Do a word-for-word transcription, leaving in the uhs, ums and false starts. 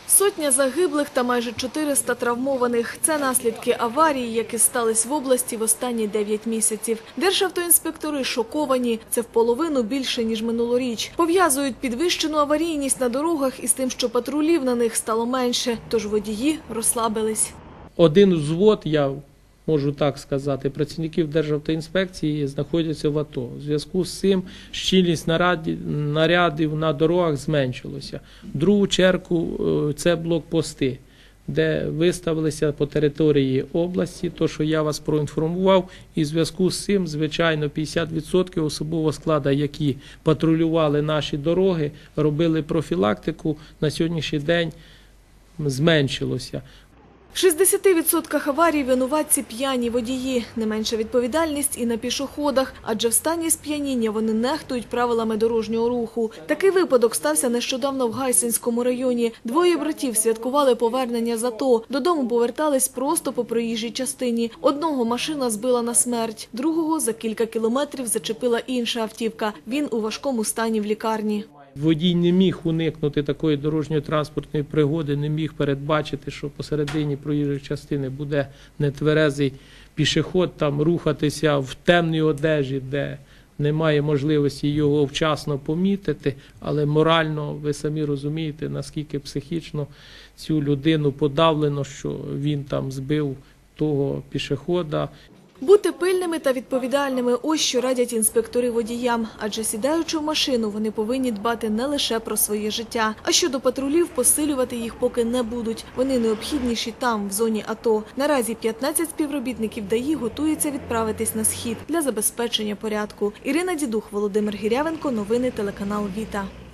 Сотня загиблих та майже чотириста травмованих – це наслідки аварії, які стались в області в останні дев'ять місяців. Державтоінспектори шоковані – це в половину більше, ніж минулоріч. Пов'язують підвищену аварійність на дорогах із тим, що патрулів на них стало менше, тож водії розслабились. Один взвод, я можу так сказати, працівників Державтоінспекції знаходяться в АТО. У зв'язку з цим щільність нарядів на дорогах зменшилася. В другу чергу це блокпости, де виставилися по території області, то, що я вас проінформував, і в зв'язку з цим, звичайно, п'ятдесят відсотків особового складу, які патрулювали наші дороги, робили профілактику, на сьогоднішній день зменшилося. В шістдесяти відсотках аварій винуватці п'яні водії. Не менша відповідальність і на пішоходах, адже в стані сп'яніння вони нехтують правилами дорожнього руху. Такий випадок стався нещодавно в Гайсинському районі. Двоє братів святкували повернення з АТО. Додому повертались просто по проїжджій частині. Одного машина збила на смерть, другого за кілька кілометрів зачепила інша автівка. Він у важкому стані в лікарні. Водій не міг уникнути такої дорожньо-транспортної пригоди, не міг передбачити, що посередині проїжджої частини буде нетверезий пішохід, там рухатися в темній одежі, де немає можливості його вчасно помітити, але морально, ви самі розумієте, наскільки психічно цю людину подавлено, що він там збив того пішохода. Бути пильними та відповідальними – ось що радять інспектори водіям. Адже сідаючи в машину, вони повинні дбати не лише про своє життя. А щодо патрулів, посилювати їх поки не будуть. Вони необхідніші там, в зоні АТО. Наразі п'ятнадцять співробітників ДАІ готуються відправитись на схід для забезпечення порядку. Ірина Дідух, Володимир Гірявенко. Новини телеканал Віта.